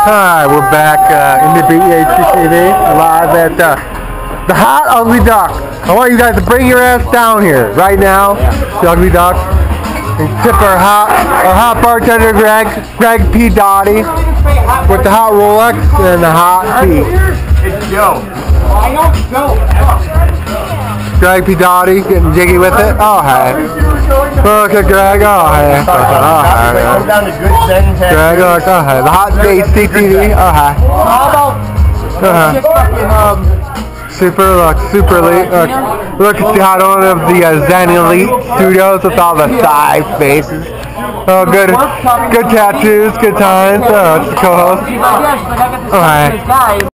Hi, we're back Indabeatya HDTV, live at the Hot Ugly Duck. I want you guys to bring your ass down here right now, the Ugly Duck, and tip our hot bartender Greg P. Dottie with the hot Rolex and the hot tea. It's Joe. I know it's Joe. Greg P. Dottie getting jiggy with it. Oh hey. Look at Greg. Oh hey. Oh hey. Greg, look. Oh hey. The hot HDTV. Oh hey. Super elite. Look at the hot owner of the Zen Elite Studios with all the side spaces. Oh, good tattoos, good times. Oh, it's the co-host. Oh, hi.